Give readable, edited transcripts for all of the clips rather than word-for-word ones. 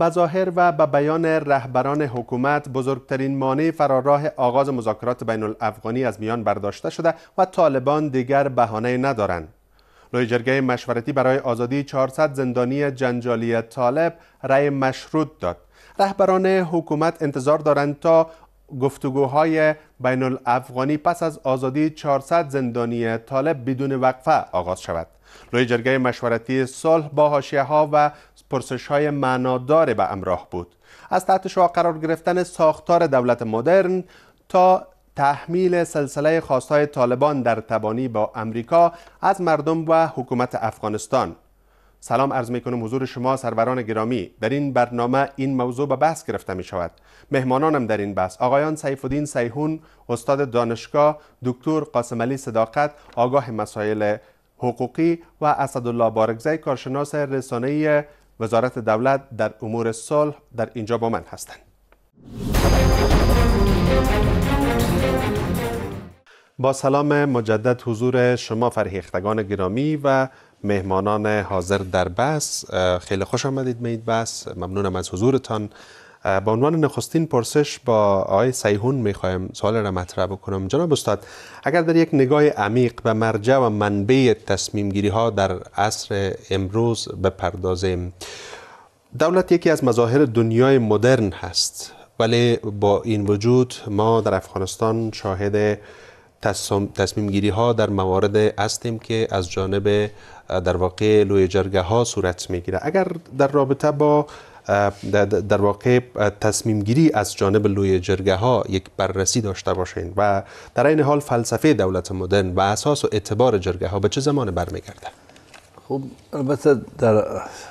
بظاهر و به بیان رهبران حکومت بزرگترین مانع فراراه آغاز مذاکرات بین الافغانی از میان برداشته شده و طالبان دیگر بهانه ندارند. لوی جرگه مشورتی برای آزادی 400 زندانی جنجالی طالب رأی مشروط داد. رهبران حکومت انتظار دارند تا گفتگوهای بین الافغانی پس از آزادی 400 زندانی طالب بدون وقفه آغاز شود. لوی جرگه مشورتی صلح با حاشیه‌ها و پرسش‌های معنادار به همراه بود، از تحت شعار قرار گرفتن ساختار دولت مدرن تا تحمیل سلسله خواستهای طالبان در تبانی با امریکا از مردم و حکومت افغانستان. سلام عرض می‌کنم حضور شما سروران گرامی. در این برنامه این موضوع به بحث گرفته می شود. مهمانانم در این بحث آقایان سیف الدین سیحون، استاد دانشگاه، دکتر قاسم علی صداقت، آگاه مسائل حقوقی و اسدالله بارگزی، کارشناس رسانه‌ای وزارت دولت در امور صلح در اینجا با من هستند. با سلام مجدد حضور شما فرهیختگان گرامی و مهمانان حاضر در بحث. خیلی خوش آمدید به این بحث. ممنونم از حضورتان. با عنوان نخستین پرسش با آقای سیحون میخوایم سوال را مطرح بکنم. جناب استاد، اگر در یک نگاه عمیق به مرجع و منبع تصمیم گیری ها در عصر امروز بپردازیم، دولت یکی از مظاهر دنیای مدرن هست، ولی با این وجود ما در افغانستان شاهد تصمیم گیری ها در موارد هستیم که از جانب در واقع لوی جرگه ها صورت میگیره. اگر در رابطه با در واقع تصمیم گیری از جانب لوی جرگه ها یک بررسی داشته باشین و در این حال فلسفه دولت مدرن و اساس و اعتبار جرگه ها به چه زمان برمیگرده؟ خب البته در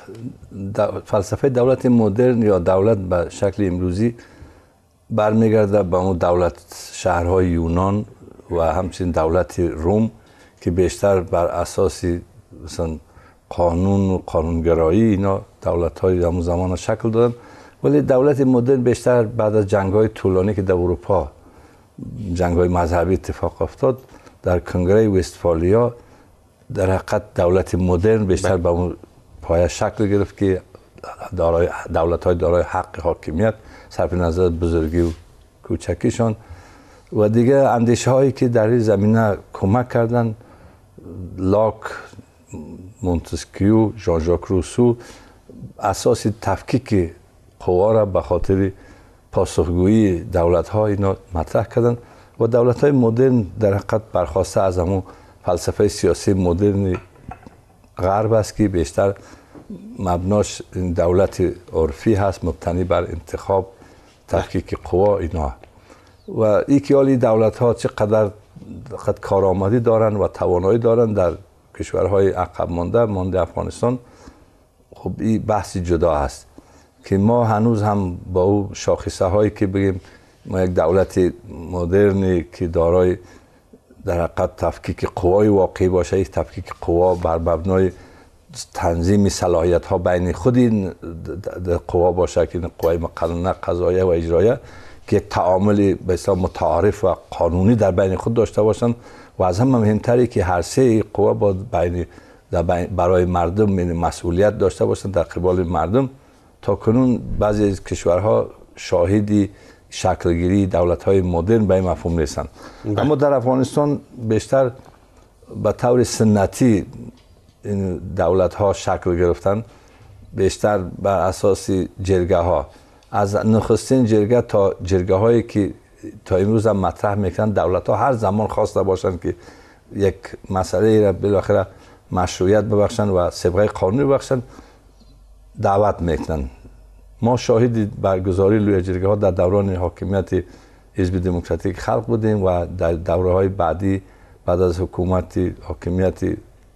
فلسفه دولت مدرن یا دولت به شکل امروزی برمیگرده به اون دولت شهرهای یونان و همچنین دولت روم که بیشتر بر اساس مثلا قانون و قانونگرایی اینا دولت‌های همون زمان شکل دادن. ولی دولت مدرن بیشتر بعد از جنگ‌های طولانی که در اروپا جنگ‌های مذهبی اتفاق افتاد، در کنگره وستفالیا در حقیقت دولت مدرن بیشتر به اون پایه شکل گرفت که دولت‌های دارای حق حاکمیت صرف نظر بزرگی و کوچکیشان و دیگه اندیشه هایی که در این زمینه کمک کردن، لاک، مونتسکیو، ژان ژاک روسو اساس تفکیک قوا را به خاطر پاسخگویی دولت ها اینا مطرح کردن و دولت های مدرن در حقیقت برخواسته از همون فلسفه سیاسی مدرن غرب است که بیشتر مبناش دولت عرفی هست، مبتنی بر انتخاب، تفکیک قوا اینا. و این دولت ها چقدر کارآمدی دارن و توانایی دارن در کشورهای عقب مانده افغانستان، خب این بحثی جدا است که ما هنوز هم با او شاخصه هایی که بگیم ما یک دولت مدرنی که دارای در حقیقت تفکیک قوای واقعی باشه، این تفکیک قوا بر مبنای تنظیم صلاحیت ها بین خود این قوا باشه که قوای مقننه، قضاییه و اجراییه که یک تعامل به اصطلاح متعارف و قانونی در بین خود داشته باشند و از همه مهمتری که هر سه قوا با برای مردم مسئولیت داشته باشند در قبال مردم. تا کنون بعضی از کشورها شاهدی شکلگیری دولت‌های مدرن به این مفهوم نیستند. اما در افغانستان بیشتر به طور سنتی این دولت‌ها شکل گرفتن، بیشتر بر اساس جرگه ها، از نخستین جرگه تا جرگه هایی که تا امروز هم مطرح میکنن. دولت ها هر زمان خواسته باشند که یک مسئله را بالاخره مشروعیت ببخشند و سابقه قانونی ببخشند، دعوت میکنن. ما شاهد برگزاری لوی جرگه ها در دوران حاکمیت حزب دموکراتیک خلق بودیم و در دوره های بعدی بعد از حکومت حاکمیت به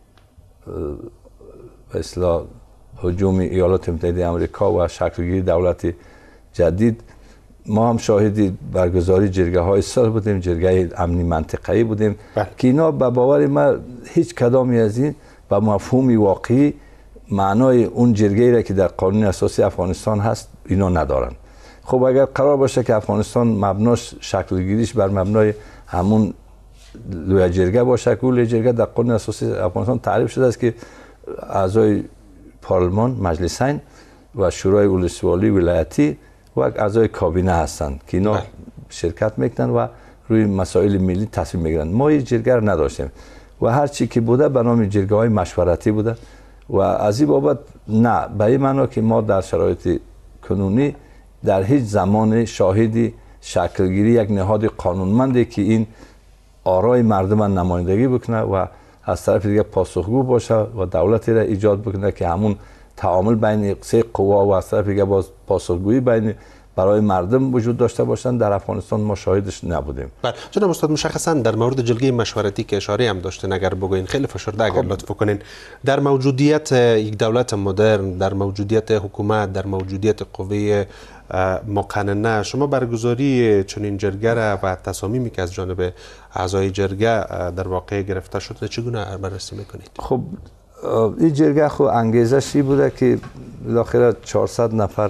اصطلاح هجوم ایالات متحده آمریکا و شکلگیری دولت جدید ما هم شاهدی برگزاری جرگه های صلح بودیم، جرگه امنی منطقه‌ای بودیم که اینا به باور ما هیچ کدامی از این به مفهوم واقعی معنای اون جرگه‌ای را که در قانون اساسی افغانستان هست اینا ندارن. خب اگر قرار باشه که افغانستان مبناش شکلگیریش بر مبنای همون لوی جرگه باشه که لوی جرگه در قانون اساسی افغانستان تعریف شده است که اعضای پارلمان مجلسین و شورای ولسوالی ولایتی و اعضای کابینه هستند که اینا شرکت میکنن و روی مسائل ملی تصمیم میگیرن. ما این جرگه رو نداشتیم و هر چی که بوده به نام جرگه های مشورتی بوده و از این بابت نه، به این معنا که ما در شرایط کنونی در هیچ زمان شاهدی شکلگیری یک نهاد قانونمندی که این آرای مردم نمایندگی بکنه و از طرف دیگه پاسخگو باشه و دولتی را ایجاد بکنه که همون تعامل بین سه قوا و از طرف دیگه باز پاسخگویی بین برای مردم وجود داشته باشند، در افغانستان ما شاهدش نبودیم. بله جناب استاد، مشخصا در مورد جلگه مشورتی که اشاره هم داشتین اگر بگوین خیلی فشرده اگر لطف کنین، در موجودیت یک دولت مدرن، در موجودیت حکومت، در موجودیت قوه مقننه، شما برگزاری چنین جرگه را و تصامیمی که از جانب اعضای جرگه در واقع گرفته شده چگونه بررسی میکنید؟ خب این جرگه خب انگیزشی بوده که بالاخره 400 نفر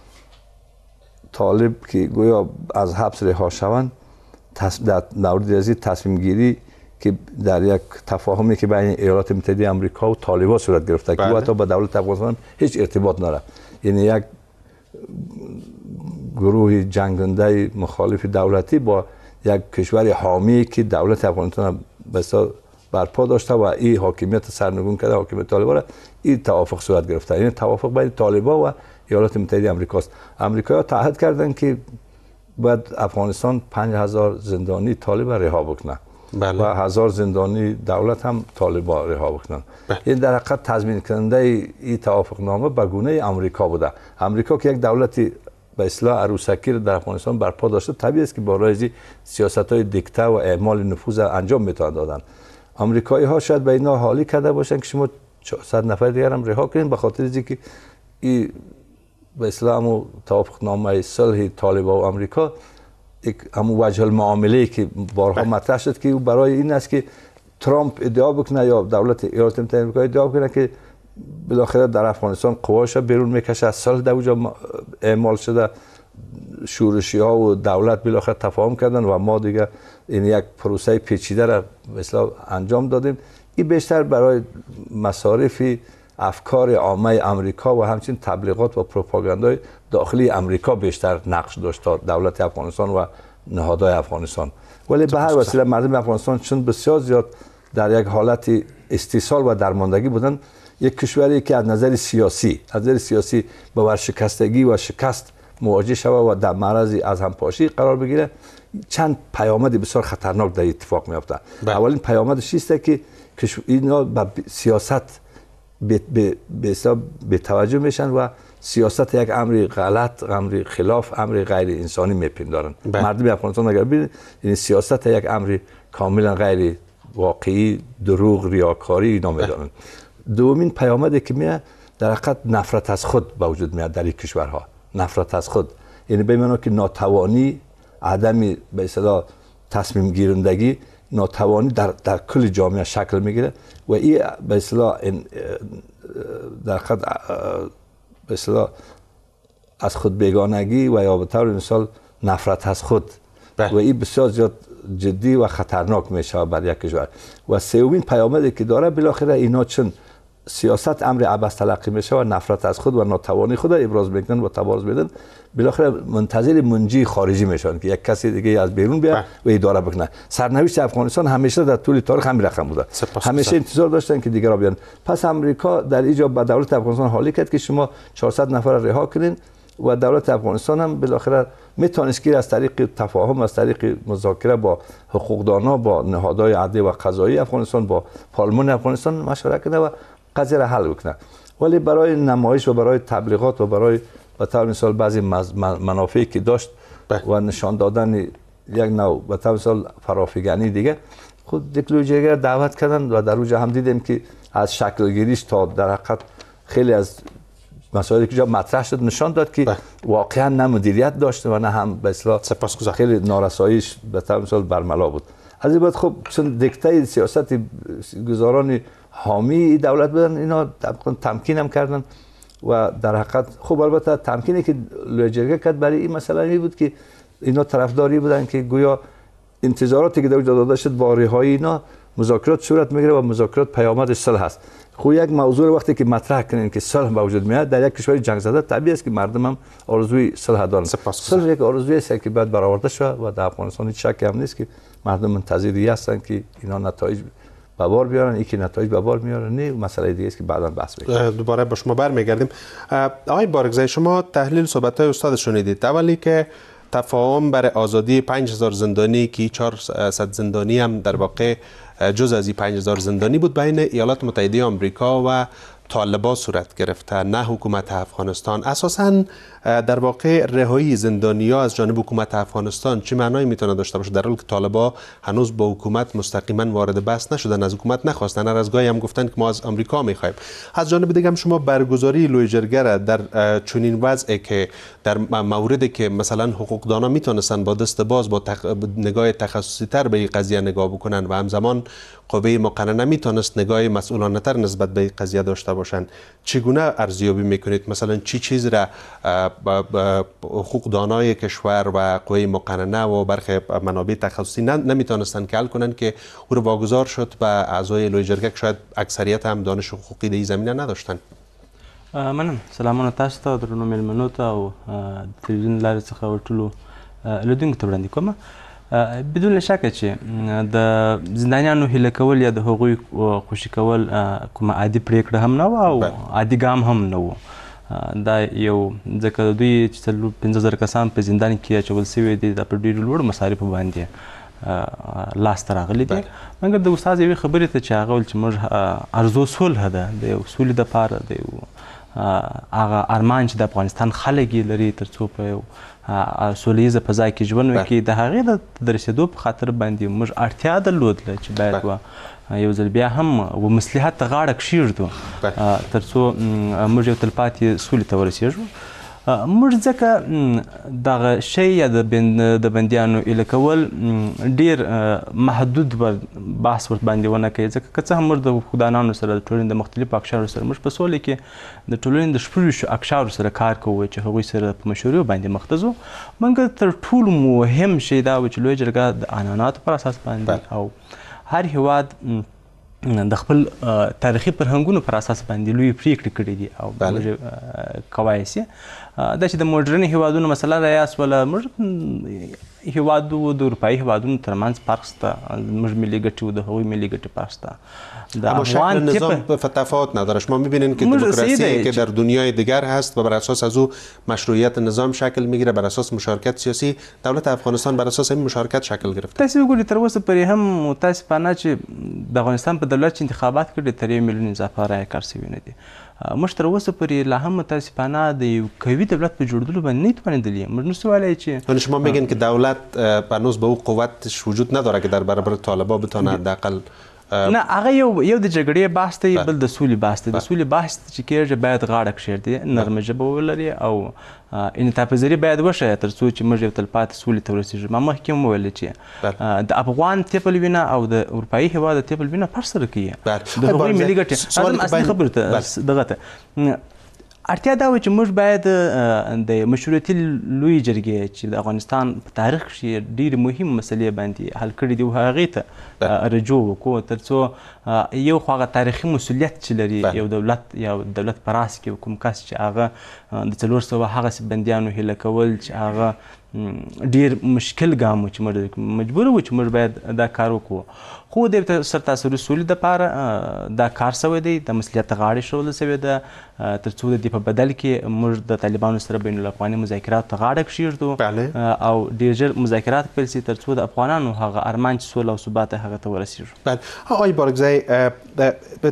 طالب که گویا از حبس رها شوند در مورد از تصمیم گیری که در یک تفاهمی که بین ایالات متحده آمریکا و طالبان صورت گرفته که حتی با دولت افغانستان هیچ ارتباط نداره، یعنی یک گروه جنگنده مخالف دولتی با یک کشور حامی که دولت افغانستان بسیار برپا داشته و این حاکمیت سرنگون کرده، حاکمیت طالبان، این توافق صورت گرفته. یعنی توافق بین طالبان و ایالات متحده آمریکا است. آمریکایی‌ها تعهد کردن که باید افغانستان 5000 زندانی طالب رها بکنه و 1000 زندانی دولت هم طالبان رها بکنن. این در حقیقت تضمین کننده این توافق نامه به گونه آمریکا بوده. آمریکا که یک دولتی به اصطلاح عروسکی در افغانستان برپا داشته، طبیعی است که با راه سیاست‌های دیکته و اعمال نفوذ انجام میتونه دادن. آمریکایی‌ها شاید به اینا حالی کرده باشن که شما 400 نفر دیگر هم رها کنین به خاطر اینکه این به اسلام و توافقنامه صلح طالبان و آمریکا همون وجه المعامله که بارها مطرح شد که برای این است که ترامپ ادعا بکنه یا دولت ایالات متحده آمریکا ادعا بکنه که بالاخره در افغانستان قواش بیرون میکشه، از صلح در اونجا اعمال شده، شورشی ها و دولت بالاخره تفاهم کردن و ما دیگه این یک پروسه پیچیده را مثلا انجام دادیم. این بیشتر برای مصارف افکار عامه امریکا و همچنین تبلیغات و پروپاگاندای داخلی امریکا بیشتر نقش داشت تا دولت افغانستان و نهادهای افغانستان. ولی به هر وسیله مردم افغانستان چون بسیار زیاد در یک حالت استیصال و درماندگی بودن، یک کشوری که از نظر سیاسی به ورشکستگی و شکست مواجه شود و در معرض از همپاشی قرار بگیره، چند پیامد بسیار خطرناک در اتفاق میفته. اولین پیامدش است که اینا به سیاست به توجه میشن و سیاست یک امر غلط، امر خلاف، امر غیر انسانی میپندارن. مردم افغانستان اگر ببینید این سیاست یک امر کاملا غیر واقعی، دروغ، ریاکاری اینا میدانن. دومین پیامدی که میاد در حقیقت نفرت از خود به وجود میاد در این کشورها. نفرت از خود یعنی به معنی که ناتوانی، عدم به اصطلاح تصمیم گیرندگی، ناتوانی در کل جامعه شکل میگیره و این به اصطلاح در حقیقت به اصطلاح از خود بیگانگی و یا به طور مثال نفرت از خود و این بسیار زیاد جدی و خطرناک میشه برای یک کشور. و سومین پیامدی که داره بالاخره اینا چون سیاست امر عبث تلقی میشه و نفرت از خود و ناتوانی خود ابراز میکنن و تبارز میدن، بالاخره منتظر منجی خارجی میشن که یک کسی دیگه از بیرون بیاد و اداره بکنه. سرنوشت افغانستان همیشه در طول تاریخ همین رقم بوده، همیشه انتظار داشتن که دیگران بیان. پس امریکا در اینجا به دولت افغانستان حالی کرد که شما 400 نفر رها کنین و دولت افغانستان هم بالاخره میتونست که از طریق تفاهم، از طریق مذاکره با حقوقدانا، با نهادهای عدلی و قضایی افغانستان، با پارلمان افغانستان مشورت کنه و قضیه را حل بکنه. ولی برای نمایش و برای تبلیغات و برای به طور مثال بعضی منافعی که داشت و نشان دادن یک نوع به طور مثال فرافکنی دیگه، خود دیکلوجیگر دعوت کردن و در اونجا هم دیدیم که از شکل گیریش تا در حقیقت خیلی از مسائلی که جا مطرح شد نشان داد که واقعا نه مدیریت داشته و نه هم به اصطلاح خیلی نارساییش به طور مثال برملا بود. از این بعد خب چون دیکته سیاست گزاران حامی دولت بودن، اینا تمکین هم کردن و در حقیقت خب البته تمکینی که لوجرگه کرد برای این مسئله این بود که اینا طرفداری بودن که گویا انتظاراتی که در وجود داده شد با رهایی اینا مذاکرات صورت میگیره و مذاکرات پیامدش صلح است. خو یک موضوع وقتی که مطرح کنین که صلح به وجود میاد در یک کشور جنگ زده، طبیعی است که مردم هم آرزوی صلح دارن. صلح یک آرزویی است که باید برآورده شود و در افغانستان هیچ شکی هم نیست که مردم منتظری هستن که اینا نتایج به بار بیارن. یکی نتایج به بار میارن، نه مسئله دیگه است که بعدا بحث بکنیم. دوباره با شما برمیگردیم. آقای بارگزای، شما تحلیل صحبت‌های استاد شنیدید. اولی که تفاهم بر آزادی 5000 زندانی که 400 زندانی هم در واقع جز از این 5000 زندانی بود بین ایالات متحده آمریکا و طالبان صورت گرفته، نه حکومت افغانستان. اساساً در واقع رهایی زندانی‌ها از جانب حکومت افغانستان چه معنایی میتونه داشته باشه، در حالی که طالبان هنوز با حکومت مستقیما وارد بحث نشدن، از حکومت نخواستن، هر از گاهی هم گفتن که ما از آمریکا میخوایم. از جانب دیگه هم شما برگزاری لوی جرگه را در چنین وضعی که در موردی که مثلا حقوقدانا میتونستن با دست باز با نگاه تخصصی تر به این قضیه نگاه بکنن و همزمان قوه مقننه میتونست نگاه مسئولانه تر نسبت به این قضیه داشته باشن، چگونه ارزیابی میکنید؟ مثلا چی چیز را حقوقدانای کشور و قوه مقننه و برخی منابع تخصصی نمیتونستن که حل کنن که او رو واگذار شد به اعضای لوی جرگه که شاید اکثریت هم دانش حقوقی در این زمینه نداشتن؟ منم سلامونه تاسو ته، درنو مېلمنو ته او تلویزیون لارې څخه ټولو لیدونکو ته وړاندې کوم. بدون شک چې د زندانیانو هیله کول یا د هغوی خوشي کول کومه عادي پریکړه هم نه وه او عادي ګام هم نه و. دا یو ځکه دوی چې 15,000 کسان په زندان کې اچول سوي دي، دا په ډېرو لوړو مصارفو باندې لاسته راغلي دي. مګر د استاد یوې خبرې ته چې هغه ویل چې موږ ارزو صلح ده، د یو سولې دپاره د یو هغه ارمان چې د افغانستان خلک یې لري تر څو په یو سولیزه فضا کې ژوند وکړي، د هغې د رسېدو په خاطر باندې موږ اړتیا درلودله چې باید یو ځل بیا هم و مصلحت ته غاړه کښېږدو تر څو موږ یو تلپاتې سولې ته ورسېږو. موږ ځکه دغه شی یا د بندیانو ایله کول ډېر محدود بحث ورته باندې ونه کوي، ځکه که څه هم موږ د حقوقدانانو سره د ټولنې د مختلفو اقشارو سره موږ په سوله کې د ټولنې د 16 اقشارو سره کار کوو چې هغوی سره په مشورو باندې مخ ته ځو. مګر تر ټولو مهم شی دا و چې لویه جرګه د عنعناتو پر اساس باندې او هر هیواد د خپل تاریخي فرهنګونو پر اساس باندې لوی پریکړې کړې دي او موږ کولی سي دا چې د موډرن هیوادونو مثلا رایاسوله موږ هیوادو د اروپایي هیوادونو ترمنځ فرق شته، موږ ملي ګټې و د هغوی ملي ګټې فرق شته. اما شکل نظام تفاوت نداره. شما میبینین که دموکراسی که در دنیای دیگر هست و بر اساس از او مشروعیت نظام شکل میگیره، بر اساس مشارکت سیاسی، دولت افغانستان بر اساس این مشارکت شکل گرفته. تاسو وګورئ تر اوسه پورې هم متاسفانه چې د افغانستان په دولت چې انتخابات کړي تر 1 میلیون اضافه رایې کار شوي نه دي. موږ تر اوسه پورې لا هم متاسفانه د یو قوي دولت په جوړېدلو باندې نه توانېدلي. موږ نشو ویلی چې شما میگین که دولت هنوز به او قوتش وجود نداره که در برابر طالبان بتونه حداقل نه هغه یو د جګړې بحث دی، بل د سولې بحث دی. د سولې بحث چې کېږي باید غاړه کښېږدي، نرمه ژبه ولري او انعطاف پذیري باید وښیي تر څو چې موږ یو تلپاتې سولې ته ورسېږو. ما مخکې هم وویل چې د افغان تیپل وینه او د اروپایي هېواد د تیپل وینه فرق سره کوي د هغوی ملي ګټې. راځم اصلي خبرو ته دغه ته اړتیا دا و چې موږ باید د مشروعیتي لویې جرګې چې د افغانستان په تاریخ کښې ډېرې مهمې مسلې باندې حل کړي دي هغې ته رجوع وکړو تر څو یو خو هغه تاریخي مسؤلیت چې لري یو دولت یا دولت په راس کې کوم کس چې هغه د 400 هغسې بندیانو هیله کول چې هغه ډېر مشکل ګام و چې موږ مجبور وو چې موږ باید دا کار وکړو. خو د سرتاسري سولې دپاره دا کار سوی دی، د مصلحت غاړې ایښودل سوې ده تر څو د دې په بدل کې موږ د طالبانو سره بین الافغاني مذاکراتو ته غاړه کښېږدو او ډېر ژر مذاکرات پیل سي تر څو د افغانانو هغه ارمان چې سوله او ثبات هغه ته ورسېږو. بله. آقای بارگزای،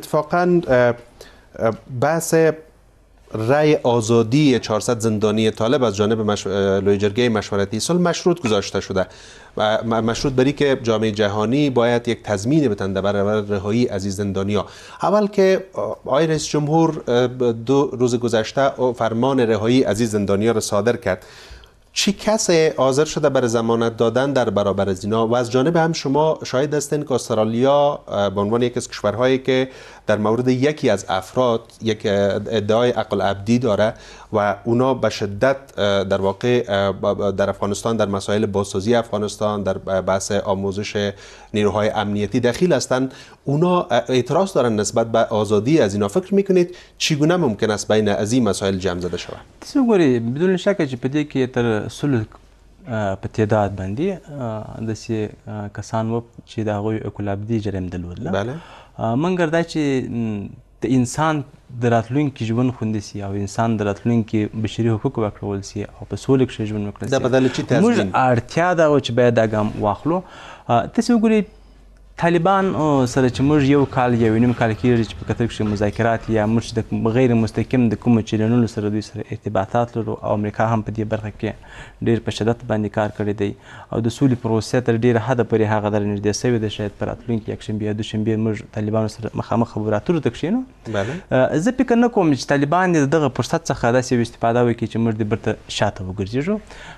اتفاقا بحث رأی آزادی 400 زندانی طالب از جانب لوی جرگه مشورتی صلح مشروط گذاشته شده و مشروط بری که جامعه جهانی باید یک تضمین بتنده برای رهایی از این زندانی‌ها. اول که آقای رئیس جمهور 2 روز گذشته فرمان رهایی از این زندانی‌ها را صادر کرد، چی کسی حاضر شده برای ضمانت دادن در برابر از اینا؟ و از جانب هم شما شاهد هستین که استرالیا به عنوان یکی از کشورهایی که در مورد یکی از افراد یک ادعای عقل ابدی داره و اونا به شدت در واقع در افغانستان در مسائل بازسازی افغانستان، در بحث آموزش نیروهای امنیتی دخیل هستند، اونا اعتراض دارن نسبت به آزادی از اینا. فکر میکنید چگونه ممکن است بین از این مسائل جمع زده شود؟ وګورئ بدون شک چې په دې کې تر سلو په تعداد باندې داسې کسان وو چې د هغوی عقل ابدي جرم درلودله. بله. منګر دا چې د انسان د راتلونکي ژوند خوندي سي او انسان د راتلونکي بشري حقوق ورکړل سي او په سوله کې ژوند وکړي دا بدل چې تضمین موږ اړتیا ده چې باید دا ګام واخلو. تاسو وګورئ طالبان سره چې موږ یو کال یو نیم کال کېږي چې په قطر کې مذاکرات یا موږ د غیر مستقیم د کوم چیلنجونو سره دوی سره ارتباطات لرو او امریکا هم په دې برخه کې ډېر په شدت باندې کار کړی دی او د سولې پروسې تر ډېره حده پورې هغه در نږدې سوې ده. شاید په راتلونکي یکشنبې یا دوشنبې موږ طالبانو سره مخامخ خبرو اترو ته کښېنو. زه فکر نه کوم چې طالبان د دغه فرصت څخه داسې یو استفاده وکړي چې موږ د برته شاته وګرځېږو.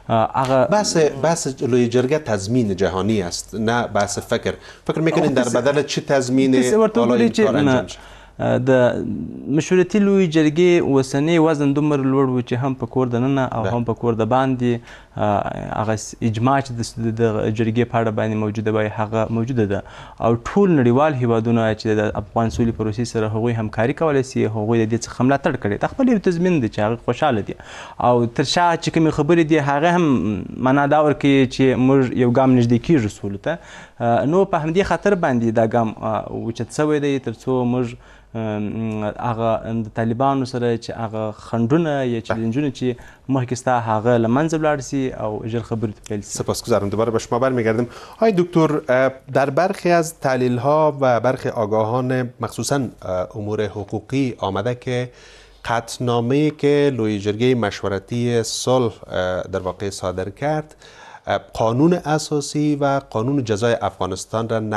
بحث لوی جرگه تضمین جهانی است، نه بحث فکر میکنین در بدل چه تضمین حالا این کار انجام شد؟ د مشورتي لوی جرګې اوسنی وزن دومره لوړ و چې هم په کور دننه او هم په کور د باندې هغه اجماع چې د جرګې په اړه باندې موجوده وای هغه موجوده ده او ټول نړیوال هیوادونه چې د افغان سولې پروسې سره هغوی همکاري کولی سي، هغوی د دې څخه ملاتړ کړی د خپل یو تضمین دی چې هغه خوشحاله دي او تر شا چې کومې خبرې دي هغه هم معنا دا ورکوي چې موږ یو ګام نږدې کېږو سولو ته. نو په همدې خاطر باندې دا ګام اوچت سوی دی تر څو موږ هغه د طالبانو سره چې هغه خنډونه یا چلنجونه چې مخکې ستا هغه له منځه ولاړ سي او ژر خبرې ته پیل سي. سپاسگزارم. دوباره به شما برمیگردم. آقای دکتر، در برخی از تحلیل ها و برخی آگاهان مخصوصا امور حقوقی آمده که قطعنامه‌ای که لوی جرگه مشورتی صلح در واقع صادر کرد قانون اساسی و قانون جزای افغانستان را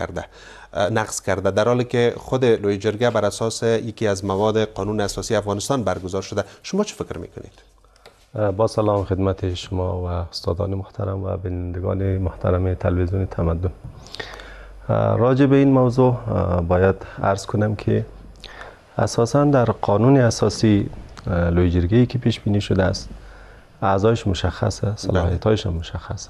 نقض کرده، در حالی که خود لوی جرگه بر اساس یکی از مواد قانون اساسی افغانستان برگزار شده. شما چه فکر میکنید؟ با سلام خدمت شما و استادان محترم و بینندگان محترم تلویزیون تمدن. راجع به این موضوع باید عرض کنم که اساساً در قانون اساسی لوی جرگه‌ای که پیش بینی شده است اعضایش مشخصه، صلاحیت‌هایش هم مشخصه.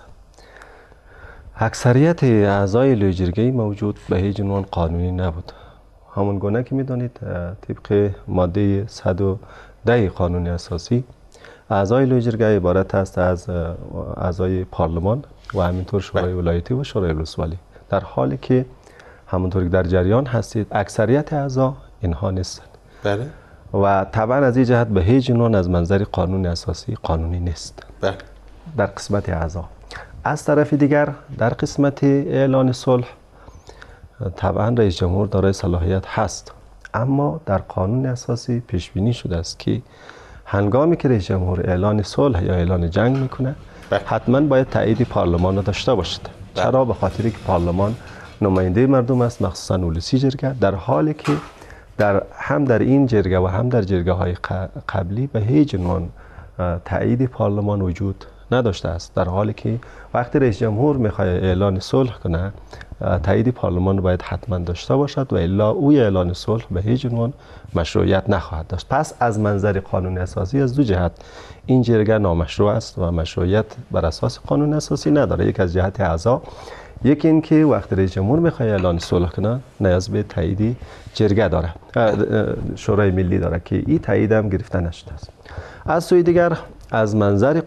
اکثریت اعضای لوی جرگه موجود به هیچ عنوان قانونی نبود. همون گونه که میدانید طبق ماده 110 قانون اساسی اعضای لوی جرگه عبارت است از اعضای پارلمان و همینطور شورای ولایتی و شورای ولسوالی، در حالی که همونطور که در جریان هستید اکثریت اعضا اینها نیستند. بله. و طبعا از این جهت به هیچ عنوان از منظر قانون اساسی قانونی نیست. بله. در قسمت اعضا. از طرف دیگر در قسمت اعلان صلح طبعا رئیس جمهور دارای صلاحیت هست، اما در قانون اساسی پیش بینی شده است که هنگامی که رئیس جمهور اعلان صلح یا اعلان جنگ میکنه حتما باید تایید پارلمان را داشته باشد. چرا؟ به خاطری که پارلمان نماینده مردم است، مخصوصا ولسی جرگه، در حالی که هم در این جرگه و هم در جرگه های قبلی به هیچ عنوان تایید پارلمان وجود نداشته است، در حالی که وقتی رئیس جمهور میخواد اعلان صلح کنه تایید پارلمان باید حتما داشته باشد و الا او اعلان صلح به هیچ عنوان مشروعیت نخواهد داشت. پس از منظر قانون اساسی از دو جهت این جرگه نامشروع است و مشروعیت بر اساس قانون اساسی نداره. یک از جهت اعضا، یکی این که وقتی رئیس جمهور میخواد اعلان صلح کنه نیاز به تایید جرگه داره، شورای ملی داره که این تایید هم گرفته نشده است. از سوی دیگر از منظر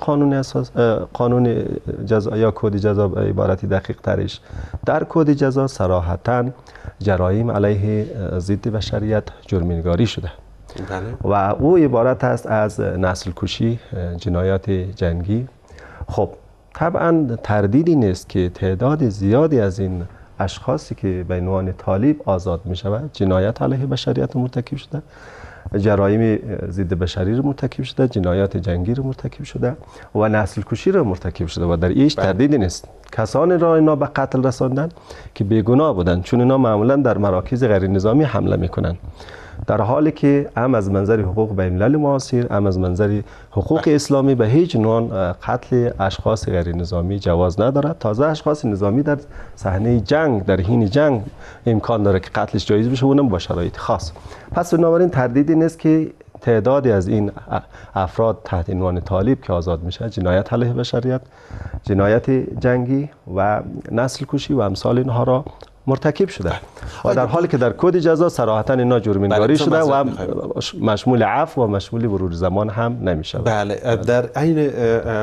قانون جزا یا کد جزا عبارتی دقیق ترش، در کد جزا صراحتاً جرایم علیه ضد بشریت جرم‌نگاری شده. و او عبارت است از نسل کشی، جنایات جنگی. خب طبعا تردیدی نیست که تعداد زیادی از این اشخاصی که به عنوان طالب آزاد می شود جنایت علیه بشریت مرتکب شده، جرایم ضد بشری رو مرتکب شده، جنایات جنگی رو مرتکب شده و نسل کشی رو مرتکب شده و در ایش تردیدی نیست. کسانی را اینا به قتل رساندن که بیگناه بودند، چون اینا معمولا در مراکز غیر نظامی حمله میکنن. در حالی که هم از منظر حقوق بین الملل معاصر هم از منظر حقوق اسلامی به هیچ عنوان قتل اشخاص غیر نظامی جواز ندارد. تازه اشخاص نظامی در صحنه جنگ، در حین جنگ امکان داره که قتلش جایز بشه، اونم با شرایط خاص. پس بنابراین تردیدی نیست که تعدادی از این افراد تحت عنوان طالب که آزاد میشه، جنایت علیه بشریت، جنایت جنگی و نسل کشی و امثال اینها را مرتکب شده و در حالی که در کد جزا صراحتا اینا جرم‌نگاری شده و مشمول عفو و مشمول مرور زمان هم نمیشه. بله، در این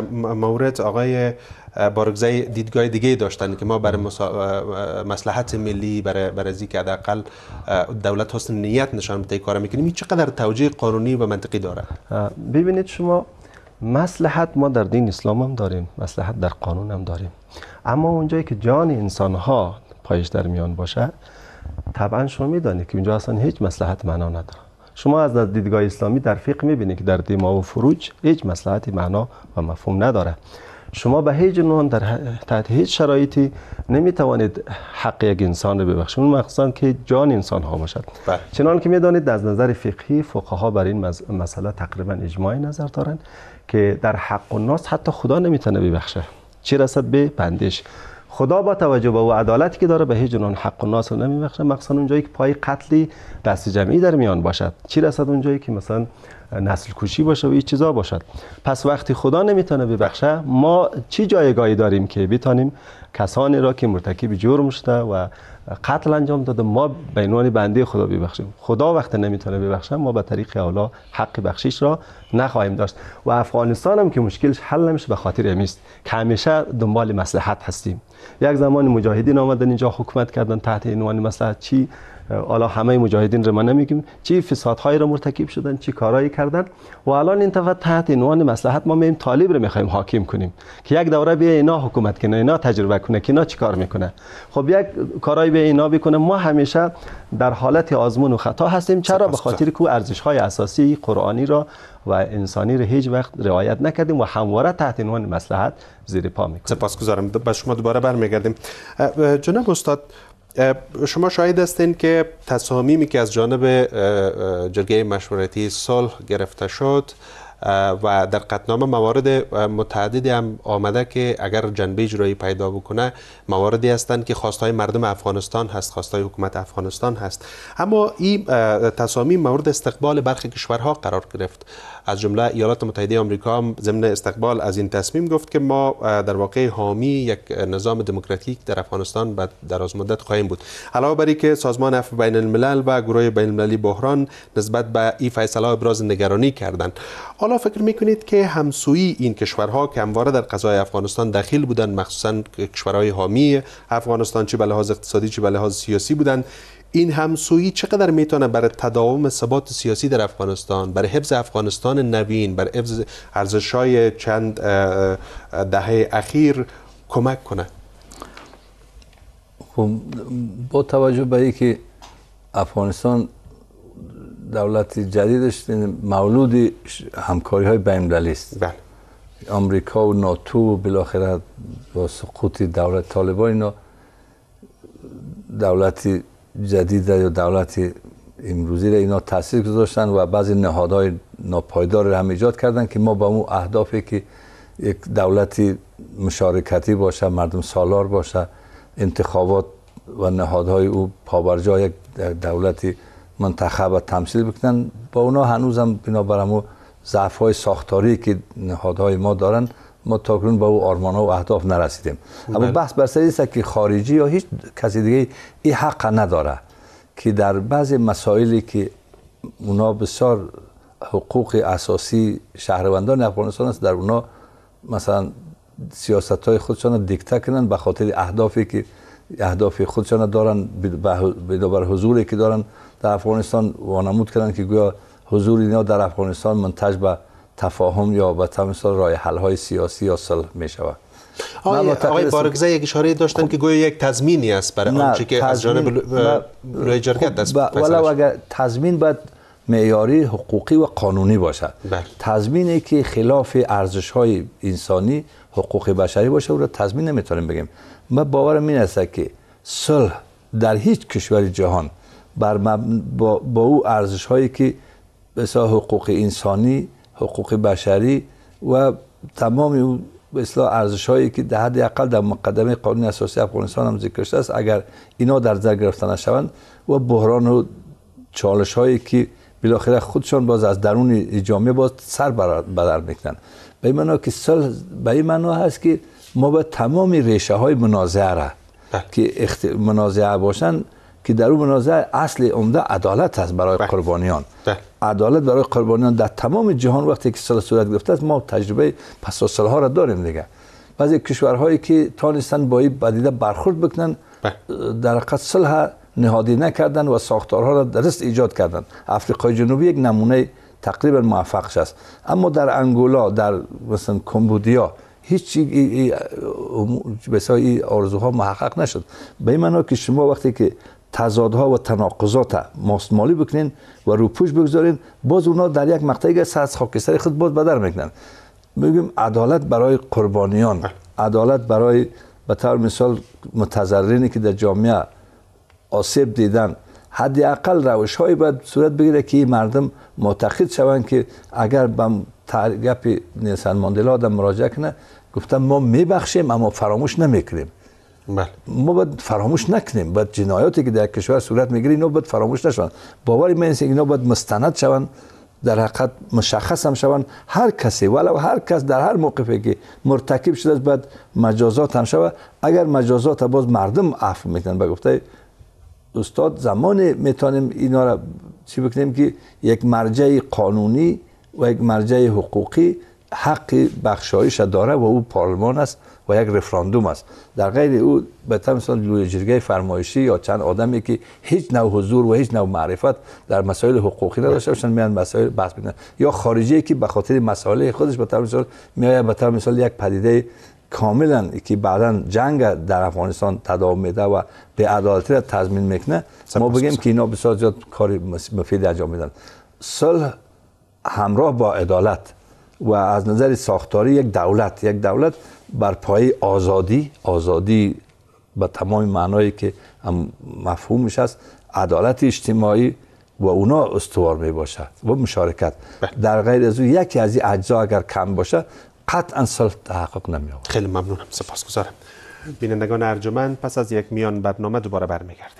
مورد آقای بارگزای دیدگاه دیگه داشتن که ما برای مصلحت ملی، برای از اینکه حداقل دولت حسن نیت نشان بده کار میکنیم، این چقدر توجیه قانونی و منطقی داره؟ ببینید شما، مصلحت ما در دین اسلام هم داریم، مصلحت در قانون هم داریم، اما اونجایی که جان انسان ها پایش در میان باشه، طبعا شما میدانید که اونجا اصلا هیچ مصلحت معنا نداره. شما از دیدگاه اسلامی در فقه میبینید که در دماء و فروج هیچ مصلحتی معنا و مفهوم نداره. شما به هیچ عنوان در تحت هیچ شرایطی نمیتوانید حق یک انسان رو ببخشید، اون مخصوصا که جان انسان ها باشد. چنان که میدانید از نظر فقهی فقها بر این مسئله تقریبا اجماع نظر دارند که در حق الناس حتی خدا نمیتونه ببخشه، چه رسد به بندش. خدا با توجه به عدالتی که داره به هیچ عنوان حق الناس رو نمیبخشه، مخصوصا اونجایی که پای قتلی دست جمعی در میان باشد، چه رسد اونجایی که مثلا نسل کشی باشه و این چیزا باشد. پس وقتی خدا نمیتونه ببخشه، ما چی جایگاهی داریم که بتونیم کسانی را که مرتکب جرم شده و قتل انجام داده ما به عنوان بنده خدا ببخشیم؟ خدا وقتی نمیتونه ببخشه، ما به طریق اولا حق بخشش را نخواهیم داشت. و افغانستان هم که مشکلش حل نمیشه به خاطر امیست که همیشه دنبال مصلحت هستیم. یک زمان مجاهدین آمدن اینجا حکومت کردن تحت عنوان مصلحت، چی حالا همه مجاهدین رو ما نمیگیم، چی فسادهای را مرتکب شدن، چی کارایی کردن، و الان این دفعه تحت عنوان مصلحت ما مییم طالب رو میخوایم حاکم کنیم که یک دوره بیا اینا حکومت کنه، اینا تجربه کنه که اینا چیکار میکنه. خب یک کارایی بیا اینا بکنه. ما همیشه در حالت آزمون و خطا هستیم. چرا؟ به خاطر که ارزش‌های اساسی قرآنی را و انسانی را هیچ وقت رعایت نکردیم و همواره تحت عنوان مصلحت زیر پا میکنیم. سپاسگزارم. به شما دوباره برمیگردیم. جناب استاد، شما شاهد هستین که تصامیمی که از جانب جرگه مشورتی صلح گرفته شد و در قطعنامه موارد متعددی هم آمده که اگر جنبه اجرایی پیدا بکنه مواردی هستند که خواستهای مردم افغانستان هست، خواستهای حکومت افغانستان هست، اما این تصامیم مورد استقبال برخی کشورها قرار گرفت. از جمله ایالات متحده آمریکا هم ضمن استقبال از این تصمیم گفت که ما در واقع حامی یک نظام دموکراتیک در افغانستان بعد دراز مدت خواهیم بود. علاوه بر اینکه سازمان عفو بین الملل و گروه بین المللی بحران نسبت به این فیصله ابراز نگرانی کردند. حالا فکر میکنید که همسویی این کشورها که همواره در قضای افغانستان دخیل بودند، مخصوصا کشورهای حامی افغانستان، چه به لحاظ اقتصادی چه به لحاظ سیاسی بودند، این همسویی چقدر میتونه برای تداوم ثبات سیاسی در افغانستان، برای حفظ افغانستان نوین، برای حفظ ارزش‌های چند دهه اخیر کمک کنه؟ خب با توجه به اینکه افغانستان دولت جدیدش مولود همکاری‌های بین‌المللی است. بله. آمریکا و ناتو و بالاخره با سقوط دولت طالبان اینا دولتی جدید یا دولت امروزی را اینا تأثیر گذاشتن و بعضی نهادهای ناپایدار را هم ایجاد کردن که ما با اون اهدافی که یک دولتی مشارکتی باشه، مردم سالار باشه، انتخابات و نهادهای او پابرجا یک دولتی منتخب و تمثیل بکنن، با اونا هنوز هم بنابر همون ضعف‌های ساختاری که نهادهای ما دارن ما تاکنون با او آرمان‌ها و اهداف نرسیدیم. اما بحث بر سر است که خارجی یا هیچ کسی دیگه این حق نداره که در بعضی مسائلی که اونا بسیار حقوق اساسی شهروندان افغانستان است، در اونا مثلا سیاست‌های خودشان دیکته کنن به خاطر اهدافی که اهداف خودشان دارن، بنابر حضوری که دارن در افغانستان وانمود کردن که گویا حضور اینا در افغانستان منتج به تفاهم یا به تمثال راه حل‌های سیاسی یا صلح می‌شود. آقای بارگزای یک اشاره داشتن که گویا یک تضمینی است برای آنچه که از جانب لوی جرگه دست ولو اگر تضمین باید معیاری حقوقی و قانونی باشد. تضمینی که خلاف ارزش‌های انسانی حقوق بشری باشه او را تضمین نمیتونیم بگیم. من باورم این است که صلح در هیچ کشور جهان با او ارزش هایی که مثلا حقوق انسانی، حقوق بشری و تمام او به اصطلاح ارزش هایی که در حد اقل در مقدمه قانون اساسی افغانستان هم ذکر شده است، اگر اینا در نظر گرفته نشوند و بحران و چالش هایی که بالاخره خودشان باز از درون جامعه باز سر بدر میکنن. به این معنا که صلح به این معنا هست که ما به تمام ریشه های منازعه را که منازعه باشن که در اون منازعه اصل عمده عدالت است برای قربانیان. عدالت برای قربانیان در تمام جهان وقتی که صلح صورت گرفته است، ما تجربه پس از صلح ها را داریم دیگه. بعضی کشورهایی که تانستن با این پدیده برخورد بکنن در حقیقت صلح نهادی نکردن و ساختارها را درست ایجاد کردن. آفریقای جنوبی یک نمونه تقریبا موفقش است، اما در انگولا، در مثلا کمبودیا هیچ بسیاری آرزوها محقق نشد. به این معنا که شما وقتی که تضادها و تناقضات ماستمالی بکنین و روپوش بگذارین، باز اونا در یک مقطعی از خاکستر خود باز بدر میکنن. میگیم عدالت برای قربانیان، عدالت برای به طور مثال متضررینی که در جامعه آسیب دیدن، حداقل روش‌هایی باید صورت بگیره که مردم معتقد شوند که اگر به گپ نیلسن ماندلا در مراجعه کنه گفتم ما میبخشیم اما فراموش نمیکنیم. ما باید فراموش نکنیم، باید جنایاتی که در کشور صورت میگیره اینا باید فراموش نشوند. باوری من است اینا باید مستند شوند، در حقیقت مشخص هم شوند. هر کسی ولو هر کس در هر موقفی که مرتکب شده است باید مجازات هم شود. اگر مجازات باز مردم عفو میکنن، به گفته استاد زمان میتونیم اینا را چی بکنیم که یک مرجع قانونی و یک مرجع حقوقی حق بخشایش داره و او پارلمان است و یک رفراندوم است. در غیر او به طور مثال لوی جرگه فرمایشی یا چند آدمی که هیچ نوع حضور و هیچ نوع معرفت در مسائل حقوقی نداشته باشند میان مسائل بحث بکنن، یا خارجی که به خاطر مسائل خودش به طور مثال میآید به طور مثال یک پدیده کاملا که بعداً جنگ در افغانستان تداوم میده و به عدالتی را تضمین میکنه، ما بگیم که اینا بسیار زیاد کار مفید انجام میدن. صلح همراه با عدالت و از نظر ساختاری یک دولت بر پایه آزادی به تمام معنایی که مفهومش است، عدالت اجتماعی و اونا استوار می باشد و مشارکت. در غیر از او یکی از این اجزا اگر کم باشه قطعا صلح تحقق نمی‌یابد. خیلی ممنونم، سپاسگزارم. بینندگان ارجمند، پس از یک میان برنامه دوباره برمیگردیم.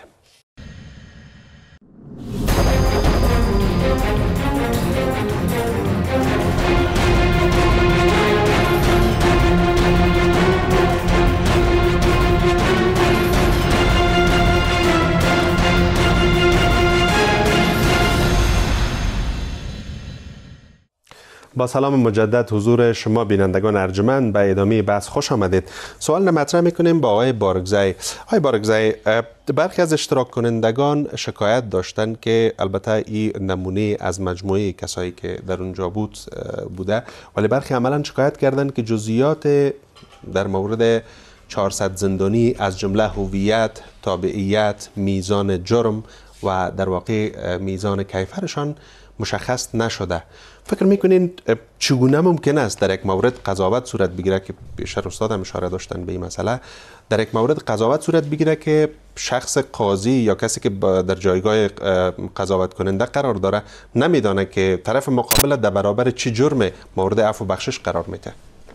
با سلام مجدد حضور شما بینندگان ارجمند، به ادامه بحث خوش آمدید. سوال مطرح میکنیم با آقای بارگزئی. آقای بارگزئی، برخی از اشتراک کنندگان شکایت داشتند که البته این نمونه از مجموعه کسایی که در اونجا بوده، ولی برخی عملا شکایت کردند که جزئیات در مورد 400 زندانی از جمله هویت، تابعیت، میزان جرم و در واقع میزان کیفرشان مشخص نشده. فکر میکنین چگونه ممکن است در یک مورد قضاوت صورت بگیره که پیشتر استاد هم اشاره داشتن به این مسئله، در یک مورد قضاوت صورت بگیره که شخص قاضی یا کسی که در جایگاه قضاوت کننده قرار داره نمیدانه که طرف مقابل در برابر چه جرم مورد عفو بخشش قرار میده؟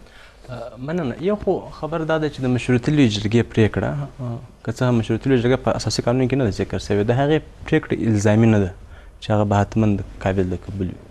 مننه. یو خو خبر داده چې د مشروطې لویې جرګې پریکړه که څه هم مشروطې لویې جرګه په اساسي قانون کې نه ده ذکر شوې، د هغې پریکړه الزامي نه ده چې هغه به حتما قابل د قبول وي.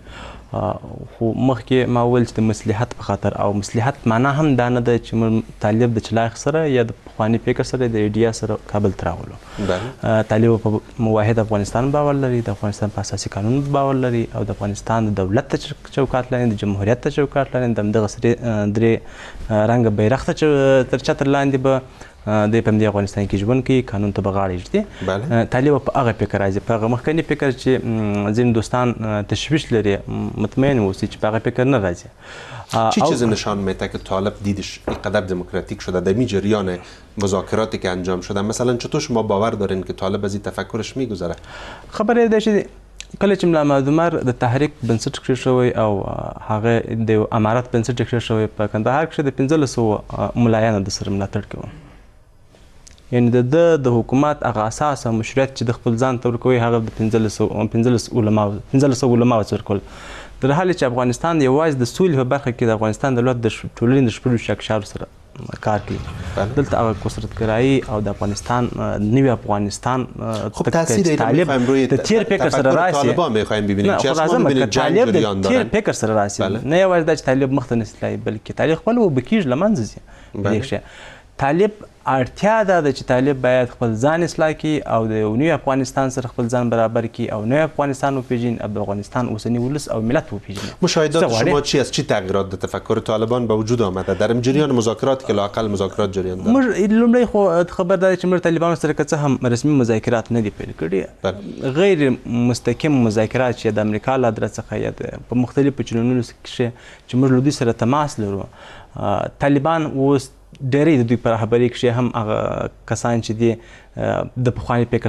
خو مخکې ما وویل چې د مصلحت په خاطر، او مصلحت معنا هم دا نه ده چې طالب د چلاغ سره یا د پخواني فکر سره د ایډیا سره کابل ته راغلو. طالب په واحد افغانستان باور لري، د افغانستان په اساسي قانون باور لري، او د افغانستان د دولت ته چوکاټ لاندې، د جمهوریت ته چوکاټ لاندې، د همدغه درې رنګه بیرغ ته تر چتر لاندې به د په دې افغانستان کې ژوند کوي، قانون ته به غاړه ږدي. طالب په هغه فکر راځي، په هغه مخکني فکر چې ځینې دوستان تشویش لري، مطمئن اوسئ چې په هغه فکر نه راځي. چی چیزی نشان میده که طالب دیدش اینقدر دموکراتیک شده در می جریان مذاکراتی که انجام شده؟ مثلا چطور شما باور دارین که طالب از این تفکرش میگذره؟ خبره ده چې کله چې ملا محمد عمر د تحریک بنسټ کړی شوی او هغه د امارت بنسټ کړی شوی په کندهار کې د 1500 ملایانو د سره ملاتړ کوي. یعنی د حکومت هغه اساس او مشروعیت چې د خپل ځان ته ورکوي هغه د 15 علماو ورکول. در حال چې افغانستان یوازې د سولې په برخه کې د افغانستان دولت د ټولنې د شپږ اقشارو سره کار کوي. دلته هغه کثرت‌ګرایي او د افغانستان نوی افغانستان خب تاثیر طالب روی د تیر فکر سره راشي. طالبان می‌خوایم ببینیم چې اصلا ببینید طالب د تیر فکر سره راشي. نه یوازې د طالب مخ ته نسلای بلکې طالب خپل وبکیج لمنځ ځي. طالب اړتیا ده چې طالب باید خپل ځان اصلاح کړي او د نوی افغانستان سره خپل ځان برابر کړي او نوی افغانستان وپیژني او د افغانستان اوسنی ولس او ملت وپیژني. مشاهدات شما چی است؟ چی تغییرات در تفکر طالبان به وجود آمده در جریان مذاکرات که لااقل مذاکرات جریان دارد؟ لومړی خو خبر ده چې موږ طالبانو سره که څه هم رسمي مذاکرات نه دي پیل کړي، غیر مستقیم مذاکرات چې د امریکا له ادرس څخه یا په مختلفو چینلونو کې چې موږ له دوی سره تماس لرو. طالبان اوس ډېری د دوی په رهبرۍ کې هم هغه کسان چې دي د پخواني فکر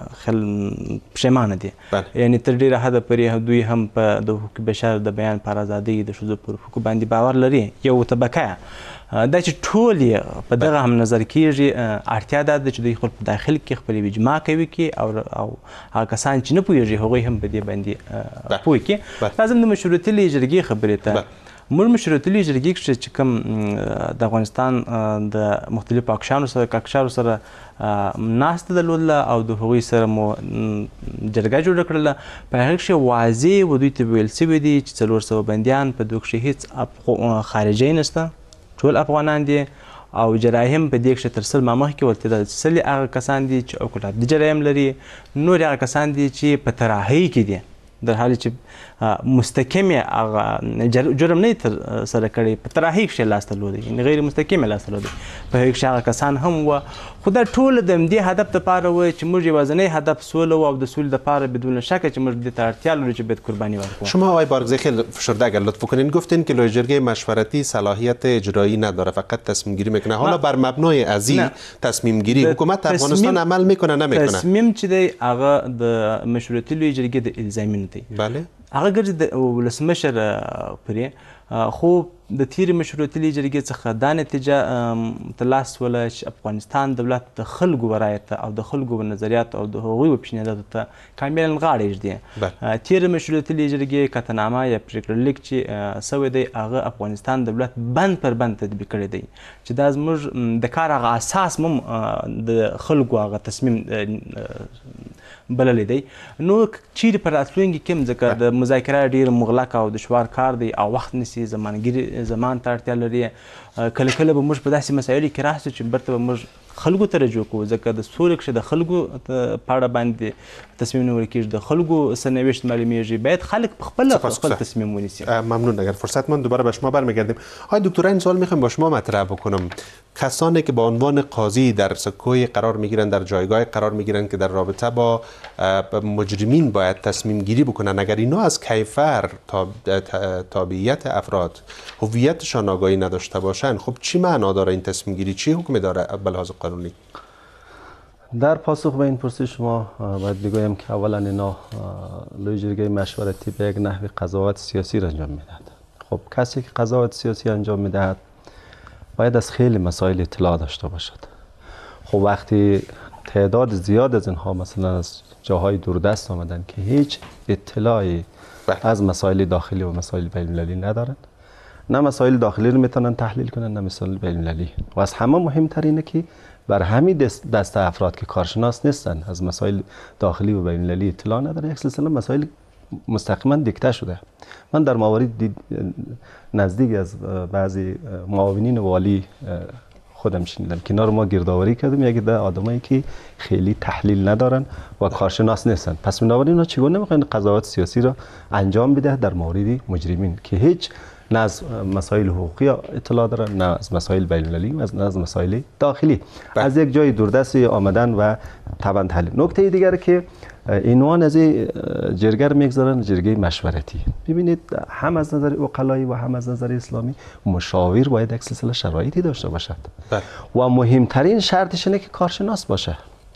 څخه پښیمانه دي. یعنی تر ډېره حده پورې دوی هم په د حقوق بشر د بیان پر ازادۍ د ښځو پر حقوقو باندې باور لري. یو طبقه دا چې ټول یې په دغه هم نظر کېږي، اړتیا دا ده چې دوی خپل په داخل کې خپل اجماع کوي او هغه کسان چې نه پوهېږي هغوی هم په دې باندې پوه کړي. لازم د مشروطیې جرګې خبرې ته موږ مشروطیې جرګې کې چې کوم د افغانستان د مختلفو اقشارو سره ناسته درلودله او د هغوی سره مو جرګه جوړه کړله، په هغه کې واضح و دوی ته ویل شوي دي چې 400 بندیان په دوی کې هېڅ خارجي نشته، ټول افغانان دي او جرایم په دې کې تر سل مخکې ورته د سل هغه کسان دي چې اوکلات جرایم لري، نور هغه کسان دي چې په تراحی کې دي در حالی چې مستقیم جرم نه تر سره کړی په تراحی کې لاس درلودی، یعنی غیر مستقیم لاس درلودی په هغه کې هغه کسان هم و. خو دا ټول د همدې هدف دپاره و چې موږ یوازینی هدف سوله و او د سولې دپاره بدون شک چې موږ دې ته اړتیا لرو چې باید قربانی ورکړو. شما آقای بارگزی خیلی فشرده اگر لطف کنین گفتین که لایحه جرگه مشورتی صلاحیت اجرایی نداره، فقط تصمیم گیری میکنه. حالا بر مبنای ازی تصمیم گیری حکومت افغانستان عمل میکنه نمیکنه؟ تصمیم چې دی هغه د مشروطیې لویې جرګې د الزامي نه دی. بله هغه ګرځي د ولسمشر پرې، خو د تیرې مشروطیې جرګې څخه دا نتیجه ترلاسه شوله چې افغانستان دولت د خلکو رایې ته او د خلکو نظریاتو او د هغوی پیشنهاداتو ته کاملا غاړه ایږدي. تیرې مشروطیې جرګې قطعنامه یا پرېکړه لیک چې سوی دی هغه افغانستان دولت بند پر بند تطبیق کړی دی چې دا زموږ د کار هغه اساس هم د خلکو هغه تصمیم بللی دی. نو چیرې په راتلونکي کې هم ځکه د مذاکره ډېر مغلق او دشوار کار دی او وخت نیسي، زمان ته اړتیا لري. کله کله به موږ په داسې مسایلو کې راشو چې برته به موږ خلکو ته رجوع کوو، ځکه د سولې کښې د خلکو په اړه باندې تصمیم نیول کېږي، د خلکو سرنوشت معلومیږي، باید خلک خپل تصمیم ونیسي. ممنون. اگر فرصت من دوباره به شما برمیگردیم. آقای دکتر این سوال میخوایم با شما مطرح بکنم. کسانی که به عنوان قاضی در سکوی قرار میگیرن، در جایگاه قرار میگیرن که در رابطه با مجرمین باید تصمیم گیری بکنن، اگر اینا از کیفر تابعیت افراد هویتشان آگاهی نداشته باشن، خب چی معنا داره این تصمیم گیری؟ چی حکمی داره به لحاظ قانونی؟ در پاسخ به این پرسش شما باید بگویم که اولا اینا لویه جرگه مشورتی به یک نحو قضاوت سیاسی را انجام میدهد. خب کسی که قضاوت سیاسی انجام میدهد باید از خیلی مسائل اطلاع داشته باشد. خب وقتی تعداد زیاد از اینها مثلا از جاهای دوردست آمدن که هیچ اطلاعی از مسائل داخلی و مسائل بین‌المللی ندارند، نه مسائل داخلی رو میتونن تحلیل کنن نه مسائل بین‌المللی، و از همه مهمتر اینه که بر همین دسته افراد که کارشناس نیستن، از مسائل داخلی و بین‌المللی اطلاع نداره، یک سلسله مسائل مستقیما دیکته شده. من در موارد نزدیک از بعضی معاونین والی خودم شنیدم که اینا رو ما گردآوری کردیم، یکی ده آدمایی که خیلی تحلیل ندارن و کارشناس نیستن. پس بنابراین اینا چگونه میخواین قضاوت سیاسی را انجام بده در مورد مجرمین که هیچ نه از مسائل حقوقی اطلاع دارن، نه از مسائل بین‌المللی، نه از مسائل داخلی، از یک جای دوردست آمدن و طبعا تحلیل. نکته دیگر که عنوان از جرگه رو میگذارن جرگه مشورتی. ببینید هم از نظر عقلایی و هم از نظر اسلامی مشاور باید یک سلسله شرایطی داشته باشد و مهمترین شرطش اینه که کارشناس باشه.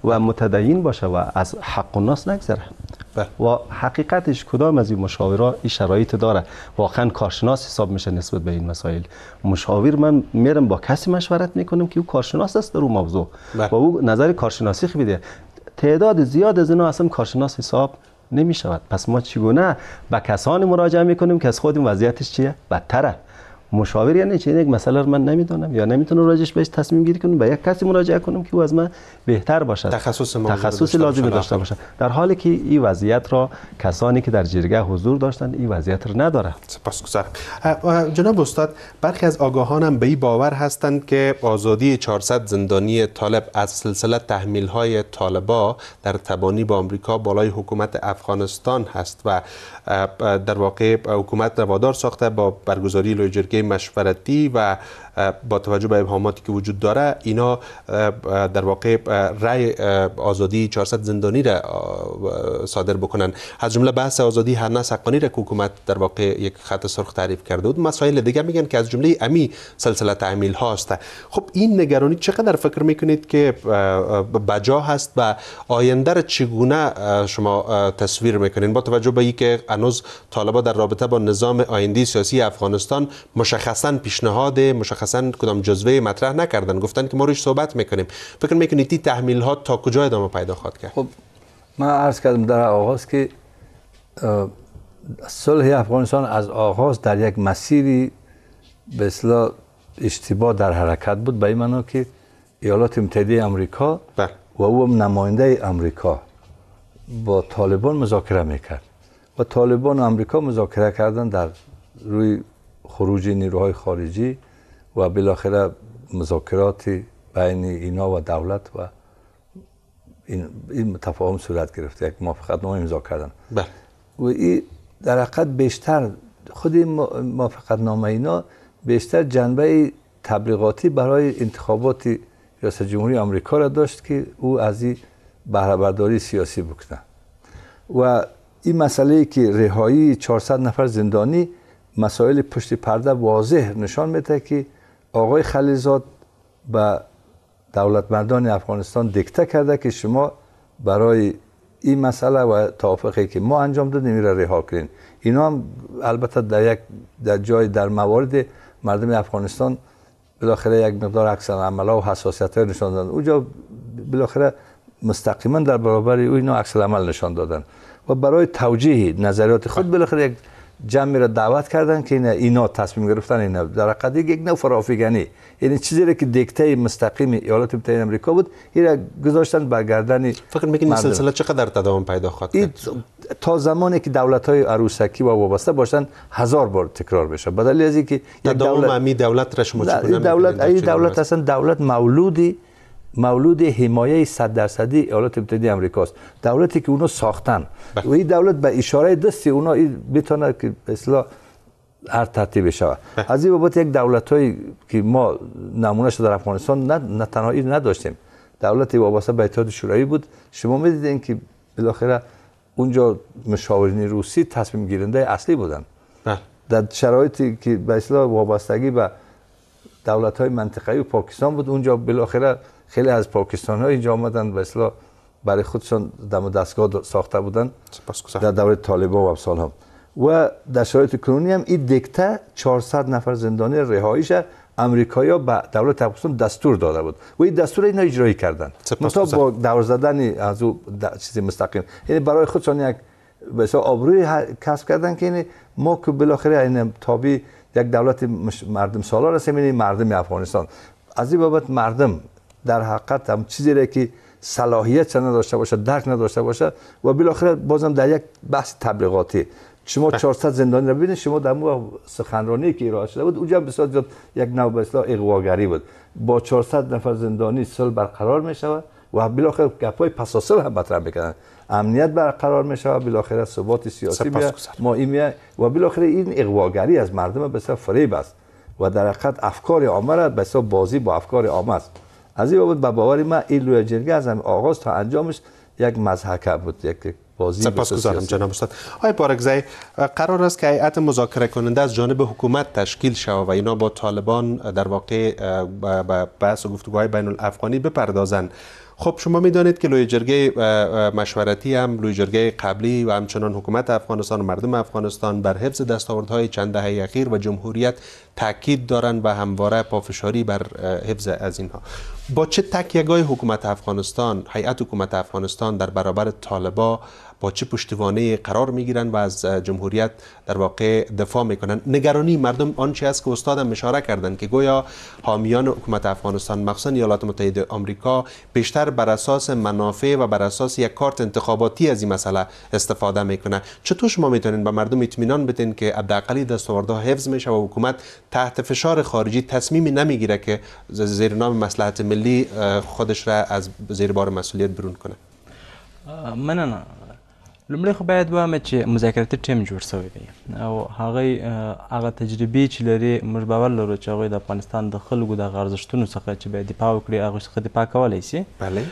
و متدین باشه و از حق الناس نگذره. و حقیقتش کدام از این مشاورا این شرایط داره واقعا کارشناس حساب میشه نسبت به این مسائل. مشاور من میرم با کسی مشورت میکنم که او کارشناس است در اون موضوع و او نظر کارشناسی میده. تعداد زیاد از اینا اصلا کارشناس حساب نمی شود. پس ما چگونه به کسانی مراجعه میکنیم که از خود وضعیتش چیه؟ بدتره. مشاور یعنی چه؟ یک مسئله رو من نمیدونم یا نمیتونم راجعش بهش تصمیم گیری کنم، به یک کسی مراجعه کنم که او از من بهتر باشد، تخصص لازم داشته باشد، در حالی که این وضعیت را کسانی که در جرگه حضور داشتن این وضعیت رو نداره. سپاسگزارم. جناب استاد، برخی از آگاهان هم به این باور هستند که آزادی 400 زندانی طالب از سلسله تحمیل‌های طالبا در تبانی با آمریکا بالای حکومت افغانستان هست و در واقع حکومت روادار ساخته با برگزاری لوی جرگه مشورتی و با توجه به ابهاماتی که وجود داره اینا در واقع رأی آزادی 400 زندانی را صادر بکنن، از جمله بحث آزادی هرنس حقانی را که حکومت در واقع یک خط سرخ تعریف کرده بود. مسائل دیگه میگن که از جمله امی سلسله تحمیل هاست. خب این نگرانی چقدر فکر میکنید که بجا هست و آینده را چگونه شما تصویر میکنین با توجه به اینکه هنوز طالبان در رابطه با نظام آیندی سیاسی افغانستان مشخصاً پیشنهاد کدام جزوه مطرح نکردن، گفتن که ما روش صحبت میکنیم. فکر میکنید این تحمیل ها تا کجا ادامه پیدا خواهد کرد؟ خب من عرض کردم در آغاز که صلح افغانستان از آغاز در یک مسیری به اصطلاح اشتباه در حرکت بود، به این معنا که ایالات متحده آمریکا و او نماینده آمریکا با طالبان مذاکره میکرد و طالبان و آمریکا مذاکره کردن در روی خروج نیروهای خارجی و بالاخره مذاکرات بین اینا و دولت و این تفاهم صورت گرفت، یک موافقتنامه امضا کردن. و این در حقیقت بیشتر خود موافقتنامه اینا بیشتر جنبه تبلیغاتی برای انتخابات ریاست جمهوری آمریکا را داشت که او از این بهره برداری سیاسی بکنه. و این مسئله که رهایی 400 نفر زندانی مسائل پشت پرده واضح نشان میده که آقای خلیلزاد به دولتمردان افغانستان دیکته کرده که شما برای این مسئله و توافقی که ما انجام دادیم این را رها کنین. اینا هم البته در موارد مردم افغانستان بالاخره یک مقدار عکس العمل و حساسیت های نشان دادن. اونجا بالاخره مستقیما در برابر اینا عکس العمل نشان دادن و برای توجیه نظریات خود بالاخره یک جمعی را دعوت کردن که اینا تصمیم گرفتن اینا در حقیقت یک نوع فرافکنی، یعنی چیزی را که دیکته مستقیم ایالات متحده آمریکا بود این را گذاشتن بر گردن. فکر می‌کنید این سلسله چقدر تداوم پیدا خواهد کرد؟ تا زمانی که دولت‌های عروسکی و وابسته باشن 1000 بار تکرار بشه. بدل از اینکه یک دولت را شما چگونه دولت اصلا دولت مولود حمایه 100% ایالات متحده آمریکاست، دولتی که اونو ساختن و این دولت به اشاره دستی اونا بتونه که به اصطلاح هر ترتیب شود. از این بابت یک دولتایی که ما نمونهش در افغانستان نه تنهایی نداشتیم، دولتی وابسته به اتحاد شوروی بود. شما می‌دیدین که بالاخره اونجا مشاورین روسی تصمیم گیرنده اصلی بودن در شرایطی که به اصطلاح وابستگی به دولت‌های منطقه‌ای و پاکستان بود. اونجا بالاخره خیلی از پاکستان‌ها اینجا آمدن به اصطلاح برای خودشون دم دستگاه ساخته بودن در دوره طالبان و امثال هم. و در شرایط کنونی هم این دیکته 400 نفر زندانی رهاییش امریکایی‌ها به دولت افغانستان دستور داده بود و این دستور اینا اجرایی کردن مثلا با دور زدن از او چیز مستقیم، یعنی برای خودشون یک به اصطلاح آبروی کسب کردن که یعنی ما که بالاخره این تابع یک دولت مردم سالار هستیم، یعنی مردم افغانستان. از این بابت مردم در حقیقت هم چیزی را که صلاحیت نداشته باشه، درک نداشته باشه و بالاخره بازم در یک بحث تبلیغاتی شما 400 زندانی را ببینید، شما در مو سخنرانی که ارائه شده بود اونجا بسیار زیاد یک نوع به اصطلاح اغواگری بود. با 400 نفر زندانی صلح برقرار می شود و بالاخره گپای پس از صلح هم مطرح میکنن، امنیت برقرار می شود، بالاخره ثبات سیاسی میاد، ما این و بالاخره این اغواگری از مردم به اصطلاح فریب است و در حقیقت افکار عامه را به اصطلاح بازی با افکار عامه است. از این بابت به باور من این لوی جرگه از آغاز تا انجامش یک مضحکه بود، یک بازی. سپاسگزارم جناب استاد. آقای بارکزی، قرار است که هیئت مذاکره کننده از جانب حکومت تشکیل شود و اینا با طالبان در واقع به بحث و گفتگوهای بین الافغانی بپردازند. خب شما میدانید که لوی جرگه مشورتی هم، لوی جرگه قبلی و همچنان حکومت افغانستان و مردم افغانستان بر حفظ دستاوردهای چند دهه اخیر و جمهوریت تاکید دارند و همواره پافشاری بر حفظ از اینها. با چه تکیه‌گاهی حکومت افغانستان، هیئت حکومت افغانستان در برابر طالبان با چه پشتوانه قرار میگیرند و از جمهوریت در واقع دفاع میکنند؟ نگرانی مردم آنچه است که استادم اشاره کردند که گویا حامیان حکومت افغانستان مخصوصا ایالات متحده آمریکا بیشتر بر اساس منافع و بر اساس یک کارت انتخاباتی از این مسئله استفاده میکنه. چطور شما میتونین به مردم اطمینان بدین که حداقل دستاوردها حفظ میشه و حکومت تحت فشار خارجی تصمیمی نمیگیره که زیر نام مصلحت ملی خودش را از زیر بار مسئولیت برون کنه؟ مننه. لومړی خو باید وایم چې مذاکراتي ټیم جوړ شوی دی او هغه تجربې چې لري موږ باور لرو چې هغوی د افغانستان د خلکو دغه ارزښتونو څخه چې باید دفاع وکړي هغوی څخه دفاع کولی شي. بله.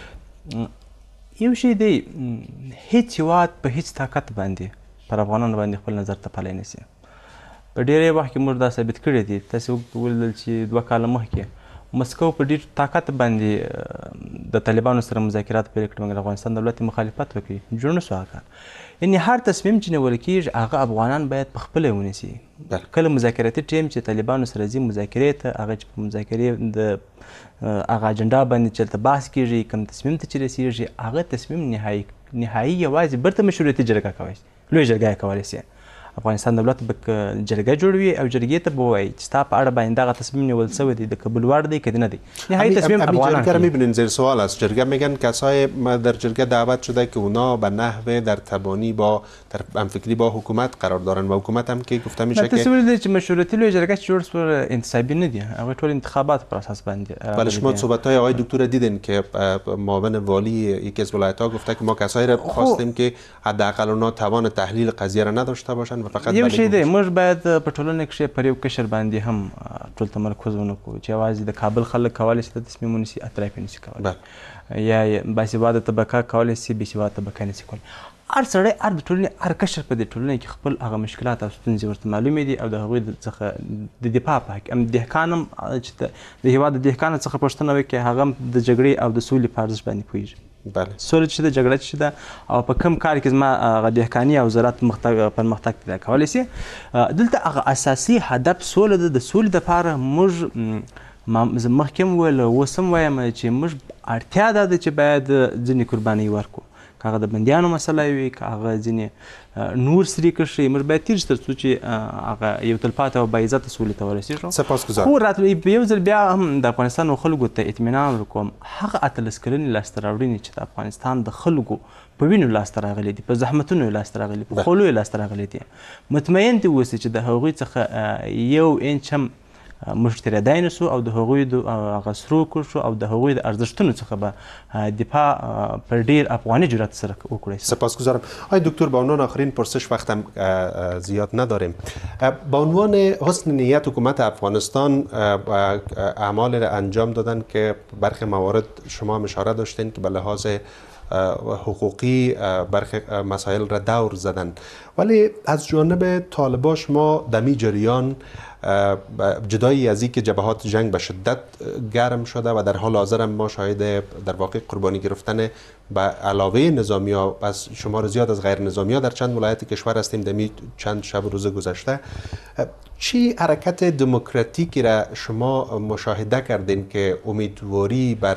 یو شی دی، هیڅ هېواد په هیڅ طاقت باندې پر افغانانو باندې خپل نظر تپلی نه شي. په ډېری وخت کې موږ دا ثابت کړي دي. تاسې ولیدل چې 2 کاله مخکې مسکو په ډېر طاقت باندې د طالبانو سره مذاکرات پیل کړل، مګر افغانستان دولت مخالفت وکړي، جوړ نه شو هغه. یعنې هر تصمیم چې نیول کېږي هغه افغانان باید په خپله ونیسي. کله مذاکراتي ټیم چې طالبانو سره ځي مذاکرې ته، هغه چې په مذاکرې د هغه اجنډا باندې چې هلته بحث کېږي، کوم تصمیم ته چې رسېږي هغه تصمیم نهایي یوازې برته مشروعیتي جرګه کولی شي، لویه جرګه یې کولی شي. افغانستان دولت به جرګه جوړوي او جرګې ته به ووایي چې ستا په اړه باندې دغه تصمیم نیول شوی دی، د قبول وړ دی که نه دی. نهایي تصمیم افغانان جرگه میبینین زیر سوال است. جرگه میگن کسای در جرگه دعوت شده که اونا به نحو در تبانی با در همفکری با حکومت قرار دارن و حکومت هم که گفته میشه که تصویر دی چې مشروعیتي لویه جرګه چې جوړ شوه انتصابي نه دي، هغوی ټول انتخابات پر اساس باندې. ولی شما صحبت‌های آقای دکتر دیدین که معاون والی یکی از ولایت‌ها گفته که ما کسایی را خواستیم که حداقل اونا توان تحلیل قضیه را نداشته باشن و فقط یو شی دی، موږ باید په ټولنه کښې پر یو کشر باندې هم ټول تمرکز ونه کړو چې یوازې د کابل خلک کولی شي د تصمیم ونیسي، اطراف یې نشي کولی، یا باسواده طبقه کولی شي بېسواده طبقه نشي کولی. هر سړی، هر د ټولنې هر کشر په دې ټولنه کې خپل هغه مشکلات او ستونزې ورته معلومې دي او د هغوی څخه د دفاع په حق هم دهقان هم چې د هېواد د دهقان څخه پوښتنه وکړي، هغه هم د جګړې او د سولې په ارزښت باندې پوهېږي. سوله چې ده، جګړه چې ده، او په کوم کار کې زما هغه دهقاني او زراعت پرمختګ پیدا کولی شي. دلته هغه اساسي هدف سوله ده. د سولې دپاره موږ مخکې هم وویل، اوس هم وایم چې موږ اړتیا دا ده چې باید ځینې قربانۍ ورکړو، که هغه د بندیانو مسله وي، که هغه ځینې نور سري کشي، موږ باید تېر شو تر څو چې هغه یو تلپاتې او باعزته سولې ته ورسېږو. سپاسګزار. خو یو ځل بیا هم د افغانستان خلکو ته اطمینان ورکوم، هغه 18 کلنې لاسته راوړنې چې د افغانستان د خلکو په وینو لاسته راغلي دي، په زحمتونو یې لاسته راغلي، په خولو یې لاسته راغلي دي، مطمئن دي اوسئ چې د هغوی څخه یو انچ هم موږ تېرېدای نه سو او د هغوی د هغه سرو کشو او د هغوی د ارزښتونو څخه به دفاع پر ډېر افغاني جرأت سره وکړی. سپاسگزارم. آقای دکتر، به عنوان آخرین پرسش، وقتم زیاد نداریم، به عنوان حسن نیت حکومت افغانستان اعمال را انجام دادن که برخی موارد شما هم اشاره داشتین که به لحاظ حقوقی برخی مسائل را دور زدن، ولی از جانب طالبان شما دمی جریان جدایی از اینکه جبهات جنگ به شدت گرم شده و در حال حاضر ما شاهد در واقع قربانی گرفتن به علاوه نظامی ها از شمار زیاد از غیر نظامی ها در چند ولایت کشور هستیم دمی چند شب روز گذشته، چی حرکت دموکراتیکی را شما مشاهده کردین که امیدواری بر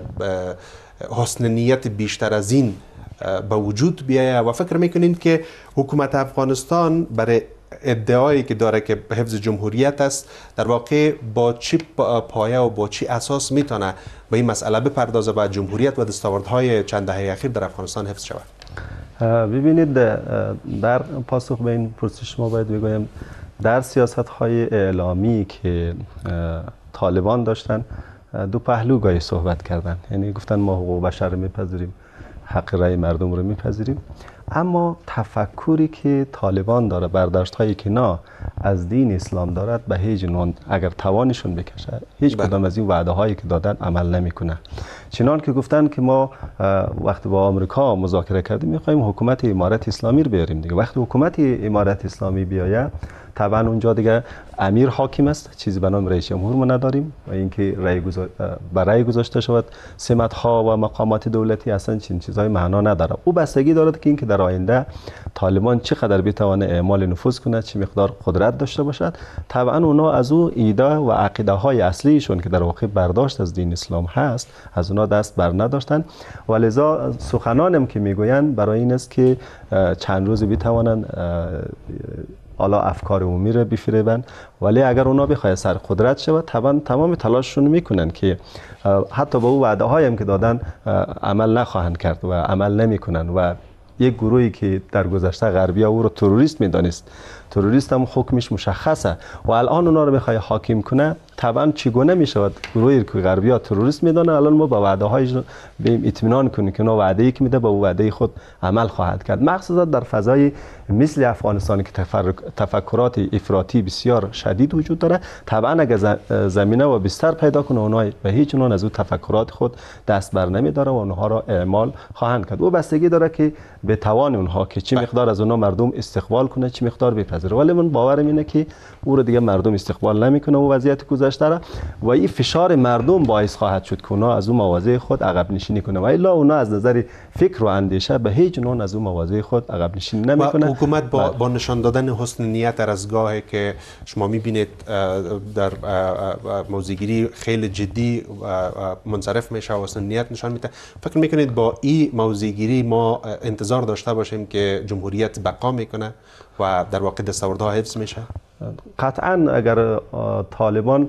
حسن نیت بیشتر از این به وجود بیاید و فکر میکنین که حکومت افغانستان برای ادعایی که داره که حفظ جمهوریت است در واقع با چی پایه و با چی اساس میتونه به این مسئله بپردازه و جمهوریت و دستاوردهای چند دهه اخیر در افغانستان حفظ شود؟ ببینید، در پاسخ به این پرسش ما باید بگویم در سیاست‌های اعلامی که طالبان داشتن دو پهلو گاهی صحبت کردن، یعنی گفتن ما حقوق بشر رو میپذیریم، حق رأی مردم رو میپذیریم، اما تفکری که طالبان داره، برداشت هایی که نه از دین اسلام دارد، به هیچ عنوان اگر توانشون بکشه هیچ کدام از این وعده هایی که دادن عمل نمیکنه. چنان که گفتن که ما وقتی با آمریکا مذاکره کردیم میخوایم حکومت امارت اسلامی رو بیاریم دیگه. وقتی حکومت امارت اسلامی بیاید طبعا اونجا دیگه امیر حاکم است، چیزی به نام رئیس جمهور ما نداریم و اینکه رأی گذاشته شود سمت ها و مقامات دولتی اصلا چنین چیزای معنا نداره. او بستگی دارد که اینکه در آینده طالبان چقدر بتونه اعمال نفوذ کنه، چه مقدار قدرت داشته باشد. طبعا اونا از او ایده و عقیده های اصلیشون که در واقع برداشت از دین اسلام هست از اونا دست بر نداشتن و لذا سخنانم که میگویند برای این است که چند روز بتوانند حالا افکار عمومی رو بفریبن، ولی اگر اونا بخواد سر قدرت شود طبعا تمام تلاششون میکنن که حتی با او وعده هایم که دادن عمل نخواهند کرد و عمل نمیکنن و یک گروهی که در گذشته غربی او رو تروریست میدانست، تروریست هم حکمش مشخصه و الان اونا رو بخواد حاکم کنه طبعا چگونه میشود گروهی که غربی ها تروریست میدانه الان ما با وعده هایش بیم اطمینان کنیم که اونا وعده ای که میده با او وعده خود عمل خواهد کرد. مخصوصا در فضای مثل افغانستان که تفکرات افراطی بسیار شدید وجود داره، طبعا اگر زمینه و بستر پیدا کنه اونها به هیچ عنوان از او تفکرات خود دست بر نمیداره و اونها را اعمال خواهند کرد. او بستگی داره که به توان اونها که چه مقدار از اونها مردم استقبال کنه، چه مقدار بپذیره. ولی من باورم اینه که او رو دیگه مردم استقبال نمیکنه و وضعیت گذشته را و این فشار مردم باعث خواهد شد که اونا از اون مواضع خود عقب نشینی کنه و الا اونا از نظر فکر و اندیشه به هیچ عنوان از اون مواضع خود عقب نشینی نمیکنه. حکومت با نشان دادن حسن نیت در از گاهی که شما میبینید در موضوعگیری خیلی جدی منصرف میشه و حسن نیت نشان میده، فکر میکنید با این موضوعگیری ما انتظار داشته باشیم که جمهوریت بقا میکنه و در واقع دستاوردها حفظ میشه؟ قطعا اگر طالبان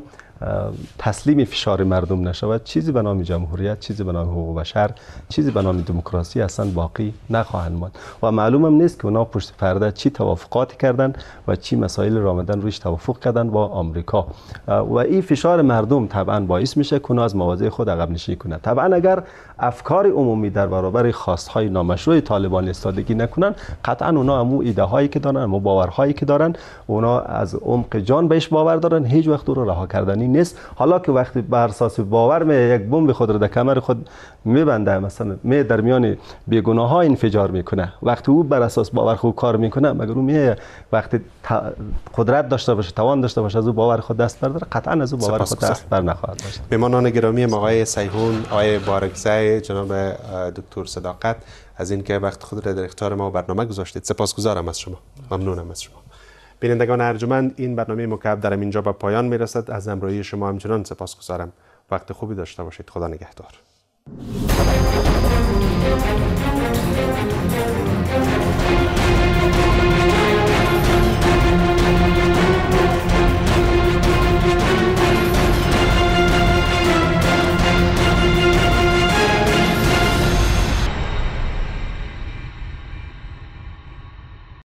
تسلیم فشار مردم نشود چیزی به نام جمهوریت، چیزی به نام حقوق بشر، چیزی به نام دموکراسی اصلا باقی نخواهند ماند و معلوم هم نیست که اونا پشت پرده چی توافقاتی کردن و چی مسائل را آمدن روش توافق کردن با آمریکا و این فشار مردم طبعا باعث میشه که اونا از مواضع خود عقب نشینی کنند. طبعا اگر افکار عمومی در برابر خواستهای نامشروع طالبان ایستادگی نکنن قطعا اونا همو ایده هایی که دارن، همو باورهایی که دارن، اونا از عمق جان بهش باور دارن، هیچ وقت او رو رها کردنی نیست. حالا که وقتی بر اساس باور یک بمب خود را در کمر خود میبنده، مثلا در میان بیگناه ها انفجار میکنه، وقتی او بر اساس باور خود کار میکنه مگر او وقتی قدرت داشته باشه، توان داشته باشه از او باور خود دست برداره، قطعا از او باور خود دست بر نخواهد داشت. مهمانان گرامی آقای سیحون، آقای بارکزی، جناب دکتر صداقت از اینکه وقت خود را در اختیار ما و برنامه گذاشتید سپاسگزارم از شما، ممنونم از شما. بینندگان ارجمند، این برنامه مکعب در اینجا به پایان میرسد. از همراهی شما همچنان سپاسگزارم. وقت خوبی داشته باشید. خدا نگهدار.